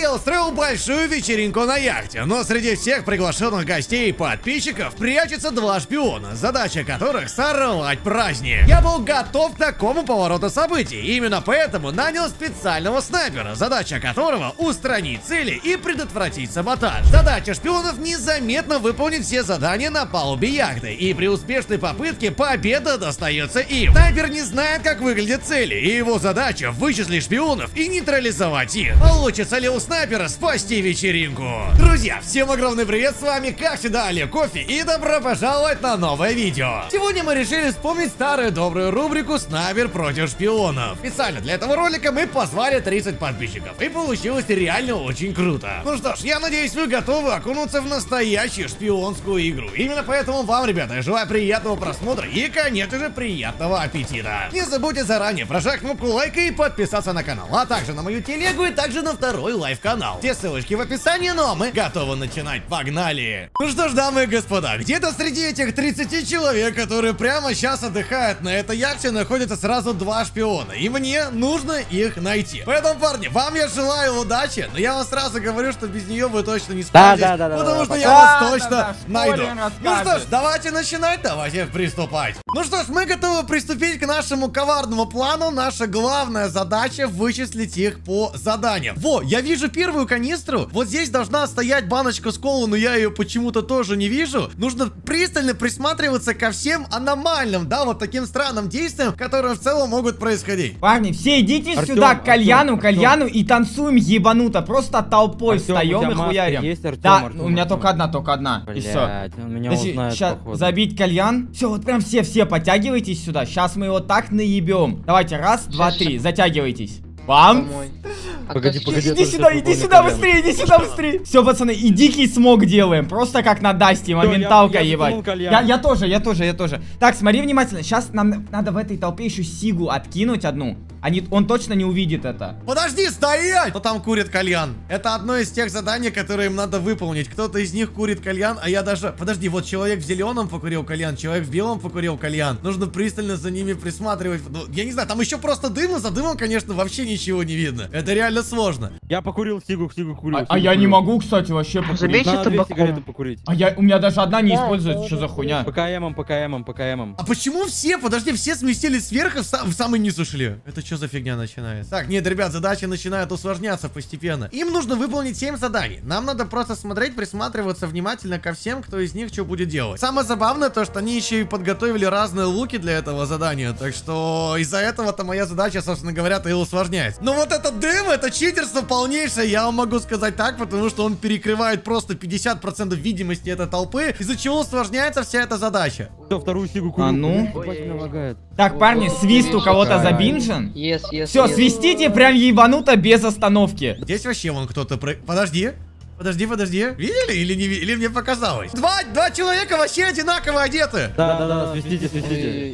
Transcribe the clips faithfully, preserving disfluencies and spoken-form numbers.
я устроил большую вечеринку на яхте, но среди всех приглашенных гостей и подписчиков прячется два шпиона, задача которых сорвать праздник. Я был готов к такому повороту событий, именно поэтому нанял специального снайпера, задача которого устранить цели и предотвратить саботаж. Задача шпионов незаметно выполнить все задания на палубе яхты, и при успешной попытке победа достается им. Снайпер не знает, как выглядят цели, и его задача вычислить шпионов и нейтрализовать их. Получится ли у снайпера спасти вечеринку? Друзья, всем огромный привет, с вами как всегда Олег Кофе, и добро пожаловать на новое видео. Сегодня мы решили вспомнить старую добрую рубрику «Снайпер против шпионов». Специально для этого ролика мы позвали тридцать подписчиков, и получилось реально очень круто. Ну что ж, я надеюсь, вы готовы окунуться в настоящую шпионскую игру. Именно поэтому вам, ребята, я желаю приятного просмотра и, конечно же, приятного аппетита. Не забудьте заранее прожать кнопку лайка и подписаться на канал, а также на мою телегу и также на второй лайв-канал. Все ссылочки в описании, ну а мы готовы начинать. Погнали! Ну что ж, дамы и господа, где-то среди этих тридцати человек, которые прямо сейчас отдыхают на этой яхте, находятся сразу два шпиона, и мне нужно их найти. Поэтому, парни, вам я желаю удачи, но я вам сразу говорю, что без нее вы точно не справитесь, да, да, да, потому да, что да, я да, вас да, точно да, да, найду. Ну что ж, давайте начинать, давайте приступать. Ну что ж, мы готовы приступить к нашему коварному плану. Наша главная задача — вычислить их по заданиям. Во, я вижу первую канистру. Вот здесь должна стоять баночка с колой, но я ее почему-то тоже не вижу. Нужно пристально присматриваться ко всем аномальным, да, вот таким странным действиям, которые в целом могут происходить. Парни, все идите Артем, сюда к кальяну, Артем, кальяну Артем. И танцуем ебануто. Просто толпой Артем, встаем и хуярим. Есть, Артем, да, Артем, у меня Артем. только одна, только одна. Блядь, и все. Сейчас забить кальян. Все, вот прям все-все подтягивайтесь сюда. Сейчас мы его так наебем. Давайте, раз, два, три, затягивайтесь. Бам! Погоди, погоди. Иди сюда, иди сюда быстрее, иди сюда быстрее. Все, пацаны, и дикий смог делаем. Просто как на Дасте, моменталка ебать. Я, я тоже, я тоже, я тоже. Так, смотри внимательно. Сейчас нам надо в этой толпе еще сигу откинуть одну. Они, он точно не увидит это. Подожди, стоять! Кто там курит кальян? Это одно из тех заданий, которые им надо выполнить. Кто-то из них курит кальян, а я даже... Подожди, вот человек в зеленом покурил кальян, человек в белом покурил кальян. Нужно пристально за ними присматривать. Ну, я не знаю, там еще просто дым, но за дымом, конечно, вообще ничего не видно. Это реально сложно. Я покурил сигу, сигу курил. А, а я не могу, кстати, вообще покурить. Надо две сигареты покурить. А я, у меня даже одна не используется, что за хуйня? По КМам, по КМам, по КМам. А почему все, подожди, все сместились сверху, в, сам, в самый низ ушли? Это что за фигня начинается? Так, нет, ребят, задачи начинают усложняться постепенно. Им нужно выполнить семь заданий. Нам надо просто смотреть, присматриваться внимательно ко всем, кто из них что будет делать. Самое забавное то, что они еще и подготовили разные луки для этого задания. Так что из-за этого-то моя задача, собственно говоря-то и усложняется. Но вот этот дым, это читерство полнейшее, я вам могу сказать так, потому что он перекрывает просто пятьдесят процентов видимости этой толпы, из-за чего усложняется вся эта задача. Все, вторую сигу курю. А ну? Так, парни, свист у кого-то забинжен? Yes, yes, все, yes. свистите прям ебануто без остановки. Здесь вообще вон кто-то про... Подожди. Подожди, подожди. Видели или не видели? Или мне показалось? Два, два человека вообще одинаково одеты. Да, да, да, свистите, свистите.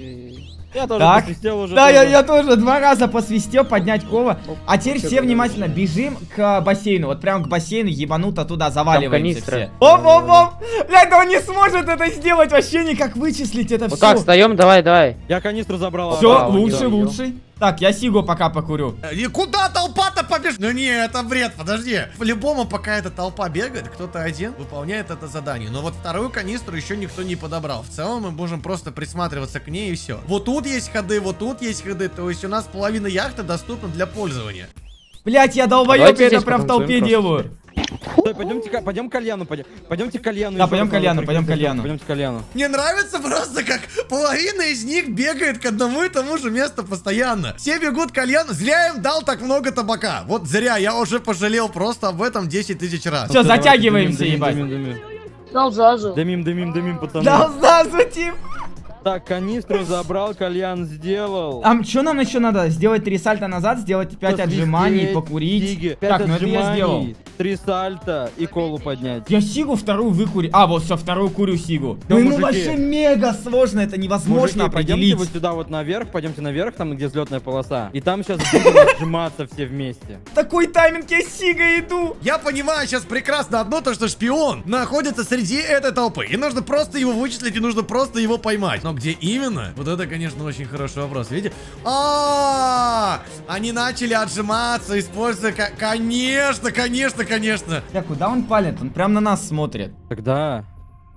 Я тоже так. посвистел уже. Да, я, я тоже два раза посвистел, поднять кова. А теперь все внимательно бежим к бассейну. Вот прям к бассейну ебануто туда заваливаемся все. Оп-оп-оп. Блядь, да он не сможет это сделать вообще никак, вычислить это все. Вот так, встаем, давай, давай. Я канистру забрал. Все, лучше, лучше. Так, я сигу пока покурю. И куда толпа-то побежит? Ну не, это бред, подожди. По-любому, пока эта толпа бегает, кто-то один выполняет это задание. Но вот вторую канистру еще никто не подобрал. В целом мы можем просто присматриваться к ней и все. Вот тут есть ходы, вот тут есть ходы. То есть у нас половина яхты доступна для пользования. Блять, я долбоёб, я это прям в толпе делаю. Стой, пойдемте, пойдем к кальяну, пойдем, пойдемте к кальяну. Да, пойдем к кальяну, пойдем к кальяну. Пойдемте к кальяну. Мне нравится просто, как половина из них бегает к одному и тому же месту постоянно. Все бегут к кальяну. Зря им дал так много табака. Вот зря, я уже пожалел просто об этом десять тысяч раз. Все, затягиваемся, ебать. Дал зазу. Дымим, дымим, дымим, пацаны. Дал зазу, Тим. Так, канистру забрал, кальян сделал. А что нам еще надо? Сделать три сальта назад, сделать пять отжиманий, покурить. Диги, так, ну отжиманий. это я сделал. три сальта и колу поднять. Я сигу вторую выкурю. А, вот все, вторую курю сигу. Да, ну ему мужики. вообще мега сложно, это невозможно Мужики, определить. пойдемте вот сюда вот наверх, пойдемте наверх, там где взлетная полоса. И там сейчас будем отжиматься все вместе. Такой тайминг, я сига иду. Я понимаю сейчас прекрасно одно, то что шпион находится среди этой толпы. И нужно просто его вычислить, и нужно просто его поймать. Но где именно? Вот это, конечно, очень хороший вопрос. Видите? А, они начали отжиматься, используя... Конечно, конечно, конечно. Я куда он палит? Он прям на нас смотрит. Тогда...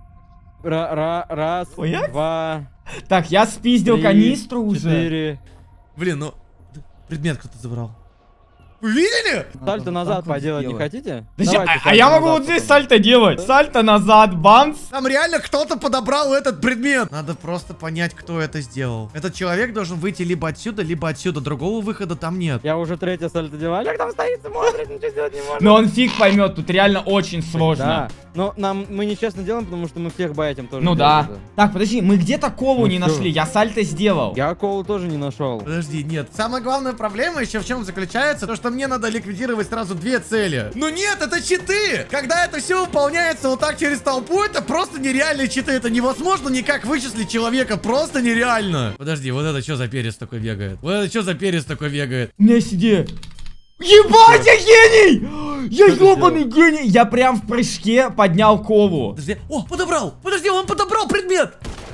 Ра-ра, раз, Ой, я... два... Так, я спиздил три, канистру уже. четыре. Блин, ну... Предмет кто-то забрал. Вы видели? Сальто назад поделать не хотите? Подожди, Давайте, а, а я могу назад вот здесь потом. сальто делать. Сальто назад, бамс. Там реально кто-то подобрал этот предмет. Надо просто понять, кто это сделал. Этот человек должен выйти либо отсюда, либо отсюда. Другого выхода там нет. Я уже третье сальто делаю. Олег там стоит, смотрит, ничего сделать не может. Но он фиг поймет, тут реально очень сложно. Да, но нам мы нечестно делаем, потому что мы всех байтим тоже. Ну да. Так, подожди, мы где-то колу Ну не всё. нашли, я сальто сделал. Я колу тоже не нашел. Подожди, нет. Самая главная проблема еще в чем заключается, то что мне надо ликвидировать сразу две цели. Ну нет, это читы! Когда это все выполняется вот так через толпу, это просто нереальные читы. Это невозможно никак вычислить человека, просто нереально. Подожди, вот это что за перец такой бегает? Вот это что за перец такой бегает? У меня есть идея. Ебать, я гений! Я ебаный гений! Я прям в прыжке поднял колу. Подожди, о, подобрал! Подожди, он подобрал предмет!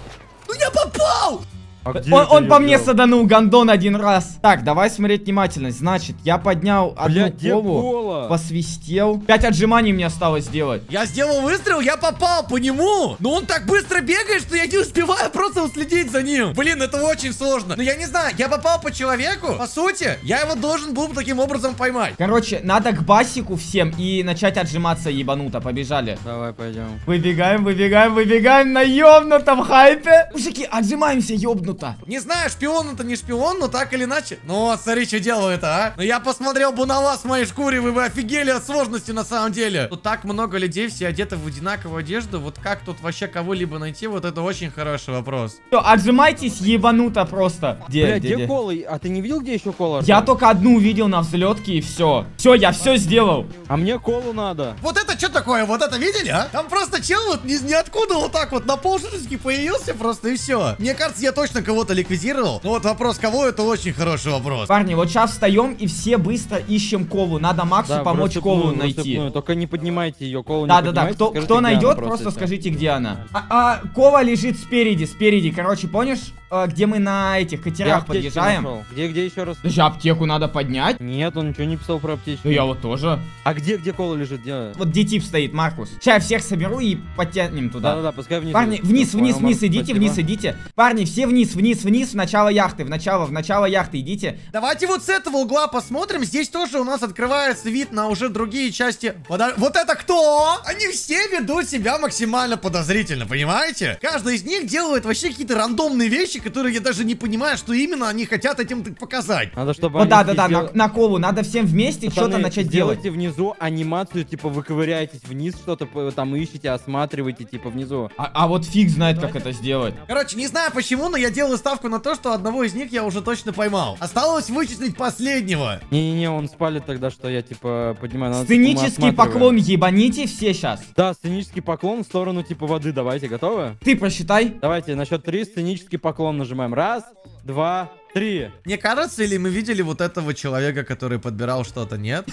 Ну я попал! А где Он, это он я по мне взял? саданул гандон один раз. Так, давай смотреть внимательно. Значит, я поднял одну Блядь, где колу, кола? посвистел. Пять отжиманий мне осталось сделать. Я сделал выстрел, я попал по нему. Но он так быстро бегает, что я не успеваю просто уследить за ним. Блин, это очень сложно. Но я не знаю, я попал по человеку. По сути, я его должен был таким образом поймать. Короче, надо к басику всем и начать отжиматься ебануто. Побежали. Давай пойдем. Выбегаем, выбегаем, выбегаем на ёбнутом хайпе. Мужики, отжимаемся ёбнуто. Не знаю, шпион это не шпион, но так или иначе. Ну вот, смотри, что делает, а. Но я посмотрел бы на вас в моей шкуре, вы бы офигели от сложности на самом деле. Тут так много людей, все одеты в одинаковую одежду. Вот как тут вообще кого-либо найти, вот это очень хороший вопрос. Все, отжимайтесь ебануто просто. Где, Бля, где, где где? кола? А ты не видел, где еще кола? Я Артем? только одну увидел на взлетке и все. Все, я все сделал. А мне колу надо. Вот это что такое? Вот это видели, а? Там просто чел вот ни, ниоткуда вот так вот на полшишечки появился просто и все. Мне кажется, я точно кого-то ликвидировал. Но вот вопрос, кого, это очень хороший вопрос. Парни, вот сейчас встаем и все быстро ищем колу. Надо Максу Да, помочь рассыпную, колу найти. рассыпную. Только не поднимайте ее, колу не Да-да-да, поднимайте, кто, скажите, кто где она найдет, просто, просто и всё. скажите, где она. А, а кола лежит спереди, спереди. Короче, помнишь, э, где мы на этих Я катерах аптечки подъезжаем? нашел. Где, где еще раз? Даже аптеку надо поднять. Нет, он ничего не писал про аптечку. Да я вот тоже. А где, где кола лежит? Где? Вот где тип стоит, Маркус. Сейчас я всех соберу и подтянем туда. Да-да-да, пускай вниз. Парни, вниз, Понял, вниз, вниз, Марк, идите, спасибо. вниз, идите. Парни, все вниз, вниз, вниз, в начало яхты, в начало, в начало яхты, идите. Давайте вот с этого угла посмотрим. Здесь тоже у нас открывается вид на уже другие части. Подо- Вот это кто? Они все ведут себя максимально подозрительно, понимаете? Каждый из них делает вообще какие-то рандомные вещи, которые я даже не понимаю, что именно они хотят этим показать. Надо, чтобы Вот они да-да-да, сдел- на, на колу, надо всем вместе Пацаны, что-то начать делать. сделайте внизу анимацию, типа вы ковыряетесь вниз, что-то п- там ищете, осматриваете, типа внизу. А, а вот фиг знает, как это сделать. Короче, не знаю почему, но я делаю ставку на то, что одного из них я уже точно поймал. Осталось вычислить последнего. Не-не-не, он спалит тогда, что я типа поднимаю. надо, Сценический мы осматриваем. поклон ебаните все сейчас. Да, сценический поклон в сторону типа воды. Давайте, готовы? Ты просчитай. Давайте на счет три сценический поклон нажимаем. Раз, два, три. Мне кажется, или мы видели вот этого человека, который подбирал что-то, нет?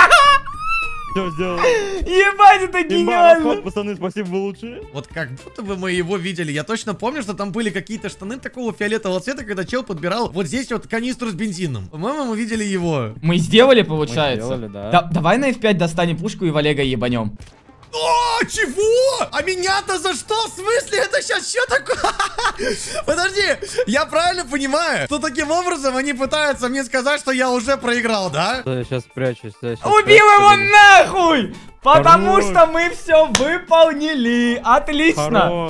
Все сделал. Ебать, это Имба, гениально. расход, пацаны, спасибо, вы лучшие. Вот как будто бы мы его видели. Я точно помню, что там были какие-то штаны такого фиолетового цвета, когда чел подбирал вот здесь вот канистру с бензином. По-моему, мы видели его. Мы сделали, получается. Мы сделали, да. Да- давай на эф пять достанем пушку и в Олега ебанем. О, чего? А меня-то за что? В смысле? Это сейчас что такое? Подожди, я правильно понимаю, что таким образом они пытаются мне сказать, что я уже проиграл, да? Да, я сейчас прячусь. я щас Убил прячусь, его подожди. нахуй! Потому Хорош. что мы все выполнили. Отлично. Хорош.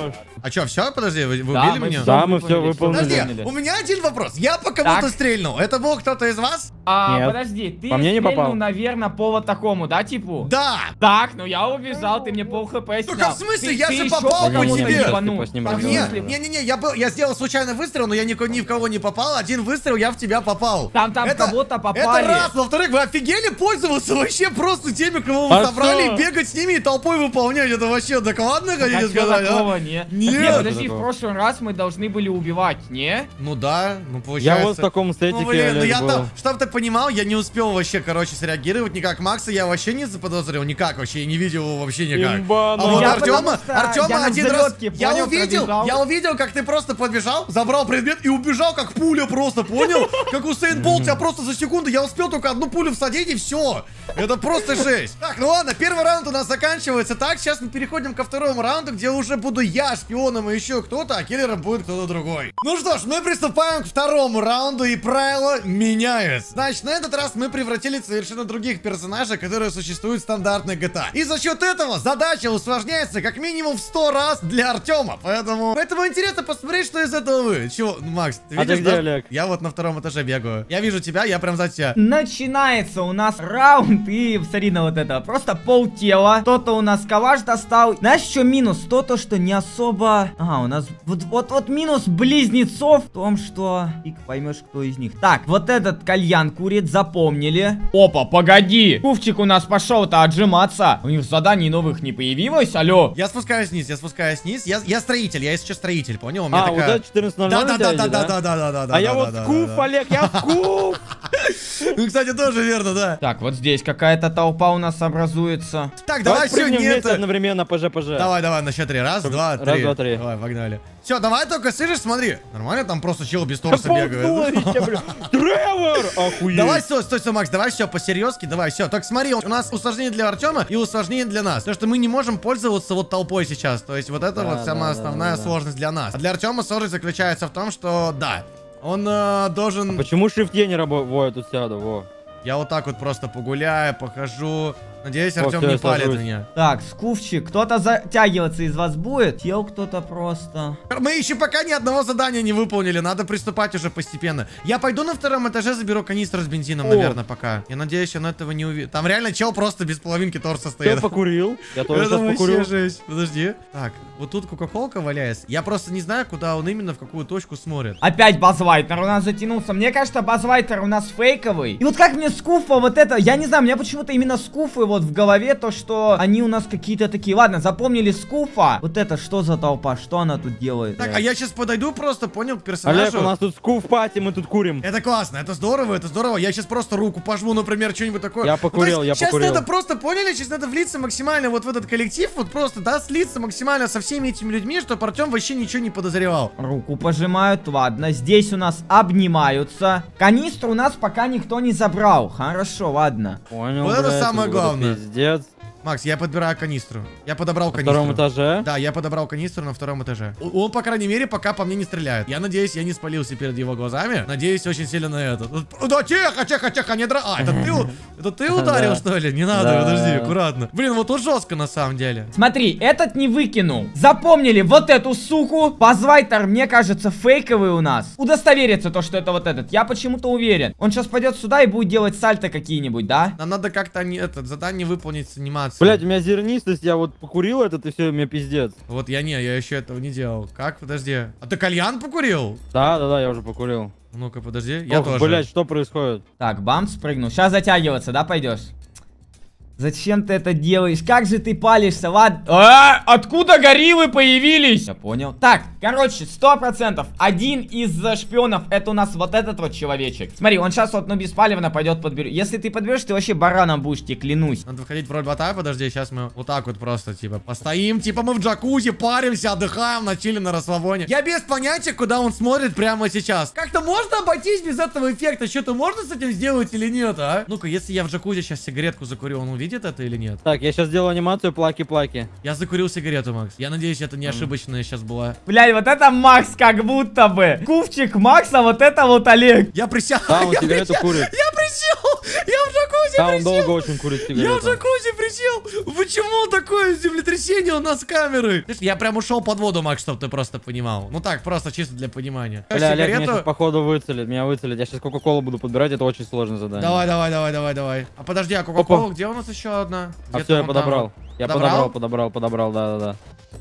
А что, все? Подожди, вы, вы да, убили меня? Да, мы все выполнили. Подожди, у меня один вопрос. Я по кому-то стрельнул. Это был кто-то из вас? А, Нет. подожди, ты по мне не стрельнул, попал. наверное, по вот такому, да, типу? Да. Так, ну я убежал, ты мне пол хп снял. Ну, в смысле? Ты, я ты же еще попал по кому-то тебе. ебанул. А Не-не-не, я, был, я сделал случайный выстрел, но я ни, ни в кого не попал. Один выстрел, я в тебя попал. Там, там это, кого-то попали. Это раз. Во-вторых, вы офигели пользоваться вообще просто теми, кого вы а собрали, что? и бегать с ними и толпой выполнять. Это вообще докладно, хотите а сказать? такого, А? не? Нет. Не, подожди, в прошлый раз мы должны были убивать, не? Ну да, ну получается. Я вот в таком стетике, Ну блин, ну Олег, я был. там, чтоб ты понимал, я не успел вообще, короче, среагировать никак. Макса я вообще не заподозрил, никак вообще, я не видел его вообще никак. Имба, А ну. вот Я Артема, потому что Артема я на один раз, взлетке, я понял, увидел, пробежал. я увидел, как ты просто подбежал, забрал предмет и убежал как пуля просто, понял? Как Усейн Болт, тебя просто за секунду, я успел только одну пулю всадить и все. Это просто жесть. Так, ну ладно, первый раунд у нас заканчивается. Так, сейчас мы переходим ко второму раунду, где уже буду я шпионом и еще кто-то, а киллером будет кто-то другой. Ну что ж, мы приступаем к второму раунду, и правила меняются. Значит, на этот раз мы превратили совершенно других персонажей, которые существуют в стандартной джи ти эй. И за счет этого задача усложняется как минимум в сто раз для Артема. Поэтому, поэтому интересно посмотреть, что из этого выйдет. Чего, ну, Макс, ты А видишь, ты где, да? Олег? Я вот на втором этаже бегаю. Я вижу тебя, я прям за тебя. Начинается у нас раунд, и смотри на вот это, просто пол тела. Кто-то у нас калаш достал. Знаешь, что минус? То, то, что не особо... Ага, у нас вот, вот, вот минус близнецов в том, что... Фиг поймешь, кто из них. Так, вот этот кальян курит, запомнили. Опа, погоди. Кувчик у нас пошел-то отжиматься. У них заданий новых не появилось, алло. Я спускаюсь вниз, я спускаюсь вниз. Я, я строитель, я сейчас строитель, понял? У меня А, такая... вот это четырнадцать ноль ноль да, у да, тебя да, идет, да, да, да, да, да, да. А я да, вот да, скуф, да. Олег, я скуф. Ну, кстати, тоже верно, да. Так, вот здесь какая-то толпа у нас образуется. Так, давай, все, прыгнем нет. вместе одновременно, ПЖ-ПЖ. Давай, давай, на счет три. Раз, два, три. Раз, два, три. Давай, погнали. Все, давай только слышишь, смотри. Нормально, там просто чел без торса бегает. Тревор! Охуеть. Давай, стой, стой, стой, Макс, давай все по-серьезки, давай, все. Так смотри, у нас усложнение для Артема и усложнение для нас. Потому что мы не можем пользоваться вот толпой сейчас. То есть вот это Да, вот да, самая да, основная да, да. сложность для нас. А для Артема сложность заключается в том, что да, он э, должен... Почему shift не работает? Во, я тут сяду, во. Я вот так вот просто погуляю, похожу. Надеюсь, О, Артем всё, не я палит сажусь. меня. Так, скуфчик, кто-то затягиваться из вас будет? Тел кто-то просто. Мы еще пока ни одного задания не выполнили, надо приступать уже постепенно. Я пойду на втором этаже, заберу канистру с бензином, О. наверное, пока. Я надеюсь, он этого не увидит. Там реально чел просто без половинки торса стоит. Я покурил. Я тоже Это сейчас вообще покурил. жесть. Подожди. Так, вот тут кока-колка валяется. Я просто не знаю, куда он именно, в какую точку смотрит. Опять Базвайтер у нас затянулся. Мне кажется, Базвайтер у нас фейковый. И вот как мне скуфа вот это, я не знаю, у меня почему-то именно скуфы вот в голове, то что они у нас какие-то такие. Ладно, запомнили скуфа. Вот это что за толпа, что она тут делает? Так, а я сейчас подойду просто, понял, к персонажу. Олег, у нас тут скуф пати, мы тут курим. Это классно, это здорово, это здорово. Я сейчас просто руку пожму, например, что-нибудь такое. Я покурил, Ну, то есть я сейчас покурил. надо просто, поняли, сейчас надо влиться максимально вот в этот коллектив, вот просто, да, слиться максимально со всеми этими людьми, чтобы Артем вообще ничего не подозревал. Руку пожимают, ладно. Здесь у нас обнимаются. Канистру у нас пока никто не забрал. Хорошо, ладно. Понял, Вот это блядь, самое вот это главное. Пиздец. Макс, я подбираю канистру. Я подобрал На канистру. втором этаже? Да, я подобрал канистру на втором этаже. Он, по крайней мере, пока по мне не стреляет. Я надеюсь, я не спалился перед его глазами. Надеюсь очень сильно на это. Да, тихо, тихо, тихо, не дра... А, это ты, это ты ударил, Да. что ли? Не надо, Да. подожди, аккуратно. Блин, вот тут жестко на самом деле. Смотри, этот не выкинул. Запомнили вот эту суку. Базвайтер, мне кажется, фейковый у нас. Удостовериться то, что это вот этот. Я почему-то уверен. Он сейчас пойдет сюда и будет делать сальто какие-нибудь, да? Нам надо как-то не, этот, задание выполнить с анимацией. Блять, у меня зернистость, я вот покурил этот и все, мне пиздец. Вот я не, я еще этого не делал. Как? Подожди. А ты кальян покурил? Да, да, да, я уже покурил. Ну-ка, подожди. Я Ох, тоже. блять, что происходит? Так, бам, спрыгнул. Сейчас затягиваться, да, пойдешь? Зачем ты это делаешь? Как же ты палишься, ладно? А, откуда гориллы появились? Я понял. Так, короче, сто процентов. Один из э, шпионов, это у нас вот этот вот человечек. Смотри, он сейчас вот, ну, беспалевно пойдет подберет. Если ты подберешь, ты вообще бараном будешь, тебе клянусь. Надо входить в роль бота, подожди, сейчас мы вот так вот просто, типа, постоим, типа мы в джакузи, паримся, отдыхаем, на чили, на расслабоне. Я без понятия, куда он смотрит прямо сейчас. Как-то можно обойтись без этого эффекта? Что-то можно с этим сделать или нет, а? Ну-ка, если я в джакузи сейчас сигаретку закурю, он увидит это или нет? Так, я сейчас сделаю анимацию плаки-плаки. Я закурил сигарету, Макс. Я надеюсь, это не ошибочная сейчас была. Блядь, вот это Макс как будто бы. Кувчик Макса, вот это вот Олег. Я присяг. Да, он я сигарету присяг- курит. Я присягаю присел! Я в джакузи да, присел! он долго очень курит сигарету. Я в джакузи присел! Почему такое землетрясение у нас с камеры? Я прям ушел под воду, Макс, чтобы ты просто понимал. Ну так, просто чисто для понимания. Бля, Олег, меня сейчас походу выцелит, меня выцелит. Я сейчас кока-колу буду подбирать, это очень сложное задание. Давай, давай, давай, давай, давай. А подожди, а кока-кола, где у нас еще одна? А все, я подобрал. Я подобрал, подобрал, подобрал, да-да-да.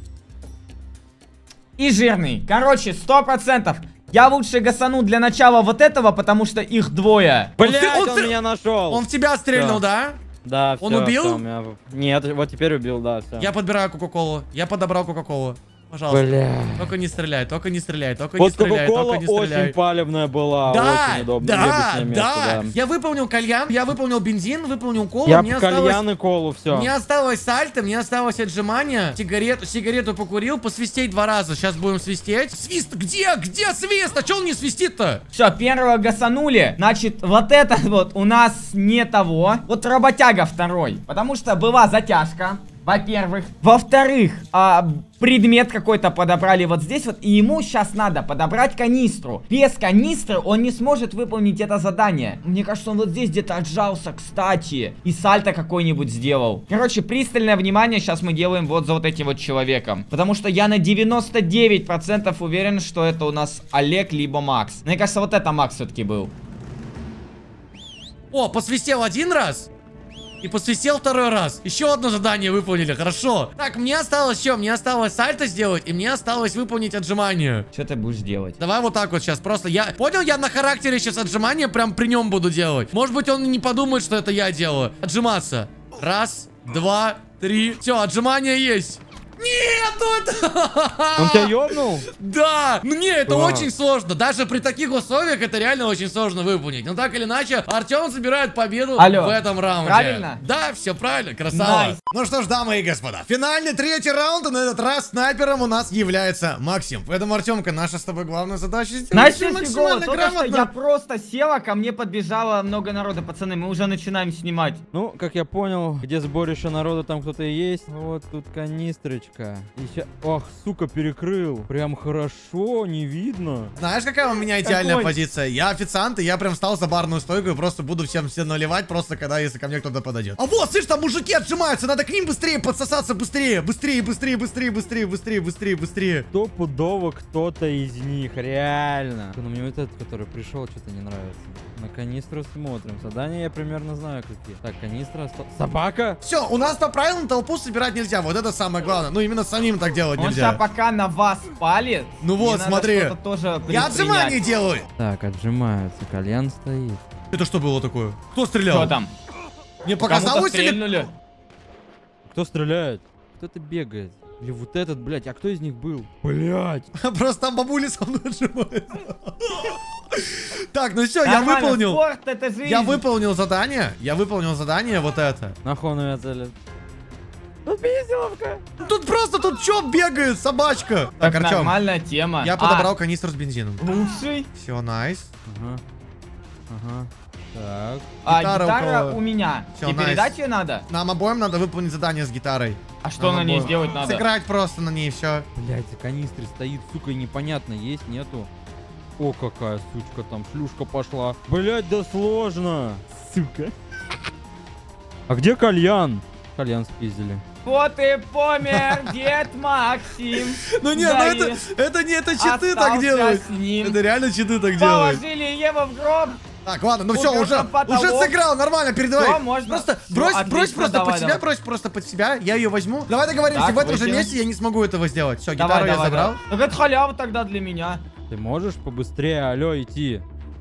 И жирный. Короче, сто процентов. Я лучше гасану для начала вот этого, потому что их двое. Блядь, он, он, он меня нашел. Он в тебя стрельнул, все. Да? Да, Он все, убил? Все, меня... Нет, вот теперь убил, да, все. Я подбираю кока-колу. Я подобрал кока-колу. Пожалуйста. Бля. Только не стреляй, только не стреляй, только вот не стреляй, только не стреляй. Очень палевная была, да, очень удобная. Да, место, да, да. Я выполнил кальян, я выполнил бензин, выполнил колу. Я мне кальян осталось... и колу, все. Мне осталось сальто, мне осталось отжимание. Сигарету, сигарету покурил, посвистеть два раза. Сейчас будем свистеть. Свист, где, где свист? А че он не свистит-то? Все, первого гасанули. Значит, вот это вот у нас не того. Вот работяга второй. Потому что была затяжка. Во-первых. Во-вторых, а, предмет какой-то подобрали вот здесь вот. И ему сейчас надо подобрать канистру. Без канистры он не сможет выполнить это задание. Мне кажется, он вот здесь где-то отжался, кстати. И сальто какой-нибудь сделал. Короче, пристальное внимание сейчас мы делаем вот за вот этим вот человеком. Потому что я на девяносто девять процентов уверен, что это у нас Олег либо Макс. Мне кажется, вот это Макс все-таки был. О, посвистел один раз. И посвистел второй раз. Еще одно задание выполнили, хорошо. Так, мне осталось что? Мне осталось сальто сделать, и мне осталось выполнить отжимание. Что ты будешь делать? Давай вот так вот сейчас, просто я... Понял, я на характере сейчас отжимание прям при нем буду делать. Может быть, он не подумает, что это я делаю. Отжиматься. Раз, два, три. Все, отжимание есть. Нет, ну это... Он тебя ёбнул? Да, ну не, это Класс. очень сложно. Даже при таких условиях это реально очень сложно выполнить. Но так или иначе, Артем забирает победу Алло, в этом раунде. Правильно? Да, все правильно, красава. Nice. Ну что ж, дамы и господа, финальный третий раунд, и на этот раз снайпером у нас является Максим. Поэтому, Артемка, наша с тобой главная задача сделать Настя, максимально фигово, грамотно. что я просто села, ко мне подбежало много народа, пацаны, мы уже начинаем снимать. Ну, как я понял, где сборище народа, там кто-то и есть. Вот тут канистрочка. Еще... Ох, сука, перекрыл. Прям хорошо, не видно. Знаешь, какая у меня идеальная Какой? позиция? Я официант, и я прям встал за барную стойку и просто буду всем все наливать, просто когда, если ко мне кто-то подойдет. А вот, слышь, там мужики отжимаются, надо к ним быстрее подсосаться, быстрее, быстрее, быстрее, быстрее, быстрее, быстрее, быстрее, быстрее. Стопудово кто-то из них, реально. Но мне вот этот, который пришел, что-то не нравится. На канистру смотрим. Задания я примерно знаю какие. Так, канистра... Сто... Собака? Все, у нас по правилам толпу собирать нельзя, вот это самое главное. Ну, именно самим так делать Он нельзя. сейчас пока на вас палит. Ну вот, мне смотри. надо что-то тоже Я предпринять. отжимания делаю. Так, отжимаются. Кальян стоит. Это что было такое? Кто стрелял? Что там? Мне Кому-то показалось или... стрельнули? Кто стреляет? Кто-то бегает. Или вот этот, блядь, а кто из них был? Блядь. Просто там бабули со мной отжимают. Так, ну все, я Нормально, выполнил. спорт, это жизнь. Я выполнил задание. Я выполнил задание вот это. Нахуй он меня целит. Тут пизделовка. Тут просто, тут чё бегает, собачка? Так, Так, Артем, нормальная тема. я А, подобрал канистру с бензином. лучший. Все, найс. Ага. Ага. Так. А, Гитара гитара, у кого? у меня. Всё, И найс. передать ее надо? Нам обоим надо выполнить задание с гитарой. А что Нам на ней обоим. сделать надо? Сыграть просто на ней, все. Блядь, за канистры стоит, сука, и непонятно, есть, нету. О, какая сучка там, шлюшка пошла. Блядь, да сложно. Сука. А где кальян? Кальян спиздили. Вот и помер дед Максим. Ну нет, Да ну и это, это не это читы так остался делают. с ним. Это реально читы так делают. Положили его в гроб. Так, ладно, ну все, Упер уже, на потолок. уже сыграл, нормально, передавай. Всё, можно. Просто Всё, брось, отлично, брось просто давай, под себя, давай. брось просто под себя, я ее возьму. Давай договоримся, Так, в этом же выкинь. месте я не смогу этого сделать. Все, Давай, гитару я давай, забрал. давай. Так это халява тогда для меня. Ты можешь побыстрее, алло, идти?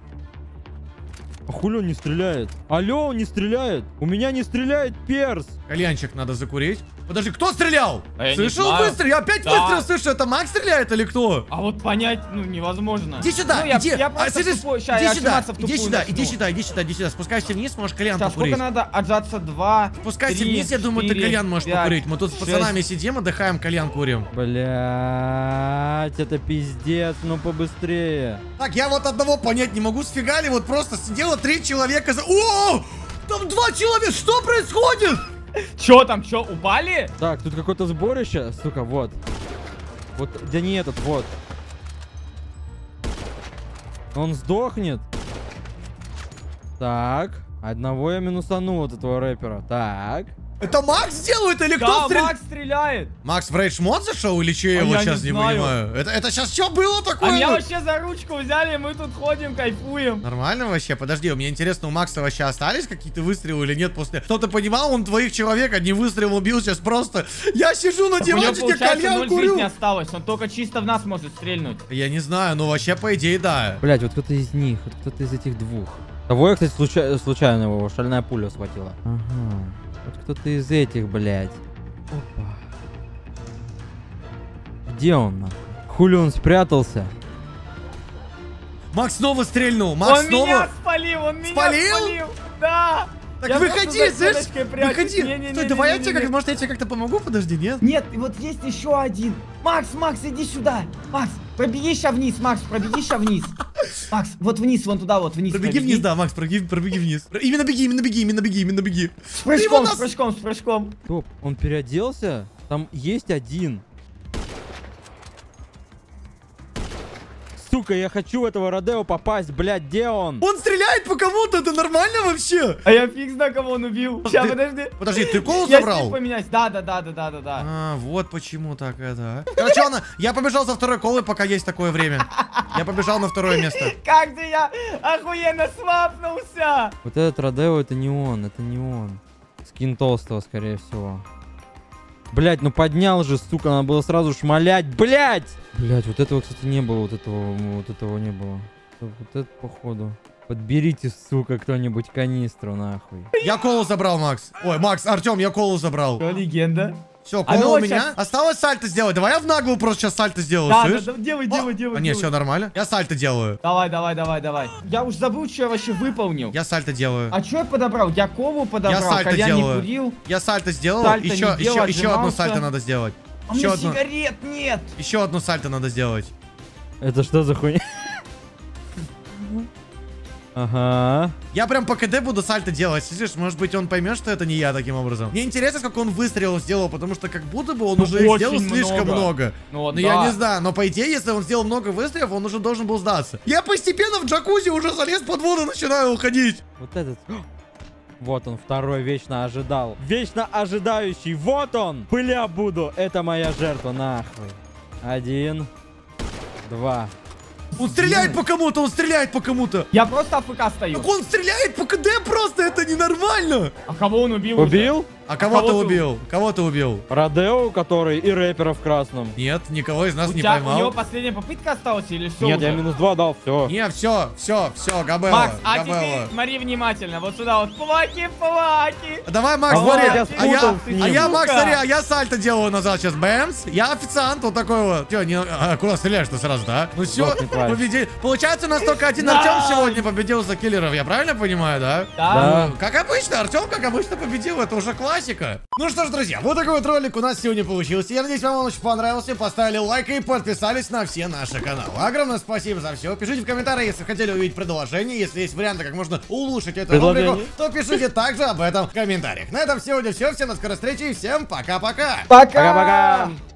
А хули он не стреляет? Алло, он не стреляет! У меня не стреляет перс! Кальянчик надо закурить. Подожди, кто стрелял? А я не Слышал знаю. выстрел? Я опять Да. выстрел слышу, это Макс стреляет или кто? А вот понять, ну, невозможно. Иди сюда, Ну, я, иди. я А, просто слышишь? в тупой- ща, иди я сюда, отжиматься в иди тупую сюда, начну. иди сюда, иди сюда, иди сюда. Спускайся вниз, можешь кальян Сейчас, покурить. сколько надо отжаться? Два, Спускайся три, вниз, я думаю, ты четыре, кальян можешь пять, покурить. Мы тут с шесть. пацанами сидим, отдыхаем, кальян курим. Блять, это пиздец, ну побыстрее. Так, я вот одного понять не могу, сфигали, вот просто сидело три человека за... О! Там два человека, что происходит? Чё там, чё, упали? Так, тут какое-то сборище, сука, вот. Вот, да не этот, вот. Он сдохнет. Так, одного я минусанул вот этого рэпера. Так. Это Макс делает или да, кто стреляет? Макс стреляет. Макс в рейдж-мод зашел или что? Я а вот я сейчас не, не понимаю. Это, это сейчас что было такое? А меня вообще за ручку взяли, мы тут ходим, кайфуем. Нормально вообще? Подожди, мне интересно, у Макса вообще остались какие-то выстрелы или нет после... Кто-то понимал, он двоих человек одним выстрелом убил сейчас просто. Я сижу на диванчике, кальян курю. Не осталось, он только чисто в нас может стрельнуть. Я не знаю, но вообще по идее да. Блять, вот кто-то из них, вот кто-то из этих двух. Того я, кстати, случай... случайно его шальная пуля схватила. Ага. Вот кто-то из этих, блядь. Опа. Где он, нахуй? Хули он спрятался? Макс снова стрельнул. Макс он снова... меня спалил, он меня спалил? спалил. Да. Так я выходи, слышь? Выходи. Не, не, не, Стой, не, давай не, я тебе, не, как, может, я тебе как-то помогу? Подожди, нет? Нет, вот есть еще один. Макс, Макс, иди сюда. Макс, пробеги ща вниз, Макс, пробеги ща вниз. Макс, вот вниз, вон туда, вот вниз. Пробеги, пробеги. вниз, да, Макс, пробеги, пробеги вниз. Именно беги, именно беги, именно беги, именно беги. С прыжком, нас... с прыжком, с прыжком. Стоп, он переоделся? Там есть один. Сука, я хочу в этого Родео попасть, блядь, где он? Он стреляет по кому-то, это нормально вообще? А я фиг знаю, кого он убил. Сейчас, подожди. Подожди, ты колу забрал? Я поменять. Да, да, да, да, да, да, да. А, вот почему так это. Короче, он, я побежал за второй колой, пока есть такое время. Я побежал на второе место. Как же я охуенно свапнулся. Вот этот Родео, это не он, это не он. Скин толстого, скорее всего. Блять, ну поднял же, сука, надо было сразу шмалять, блять! Блять, вот этого, кстати, не было, вот этого, вот этого не было. Вот это, походу. Подберите, сука, кто-нибудь канистру, нахуй. Я колу забрал, Макс. Ой, Макс, Артем, я колу забрал. Что, легенда? Все, кола а ну у меня. Сейчас... Осталось сальто сделать. Давай я в наглую просто сейчас сальто сделаю, да, слышишь? Да, да, делай, делай, делай. А, нет, все нормально. Я сальто делаю. Давай, давай, давай, давай. Я уж забыл, что я вообще выполнил. Я сальто делаю. А что я подобрал? Я колу подобрал, я сальто кальян делаю. не курил. Я сальто сделал. Сальто еще, не делал, еще, еще одну сальто надо сделать. А еще мне одну... сигарет нет. Еще одну сальто надо сделать. Это что за хуйня? Ага. Я прям по КД буду сальто делать. Слышишь, может быть, он поймет, что это не я таким образом. Мне интересно, как он выстрелов сделал, потому что как будто бы он ну, уже их сделал слишком много. много. Ну, но да. я не знаю, но по идее, если он сделал много выстрелов, он уже должен был сдаться. Я постепенно в джакузи уже залез под воду, начинаю уходить. Вот этот... Вот он, второй вечно ожидал. Вечно ожидающий. Вот он. Пыля буду. Это моя жертва, нахуй. Один. Два. Он стреляет по кому-то, он стреляет по кому-то. Я просто АФК стою. Так он стреляет по КД просто, это ненормально. А кого он убил? Убил? Уже? А кого, а кого ты убил? Кого ты убил? Родео, который и рэпера в красном. Нет, никого из нас у не тебя, поймал. У него последняя попытка осталась или все? Нет, уже? я минус два дал, все. Не, все, все, все, Габелла. Макс, а Габелла. теперь смотри внимательно. Вот сюда вот. Плаки, плаки. Давай, Макс, а смотри. Я а, я, а я, Макс, сука. смотри, а я сальто делаю назад сейчас. Бэмс. Я официант, вот такой вот. Тё, не, а, куда стреляешь-то сразу-то, а? Ну все, победили. Получается, у нас только один да. Артем сегодня победил за киллеров. Я правильно понимаю, да? Да. Ну, как обычно, Артем, как обычно, победил. Это уже классика. Ну что ж, друзья, вот такой вот ролик у нас сегодня получился. Я надеюсь, вам он очень понравился. Поставили лайк и подписались на все наши каналы. Огромное спасибо за все. Пишите в комментариях, если хотели увидеть продолжение. Если есть варианты, как можно улучшить эту рубрику, то пишите также об этом в комментариях. На этом сегодня все. Всем до скорой встречи и всем пока-пока. Пока-пока.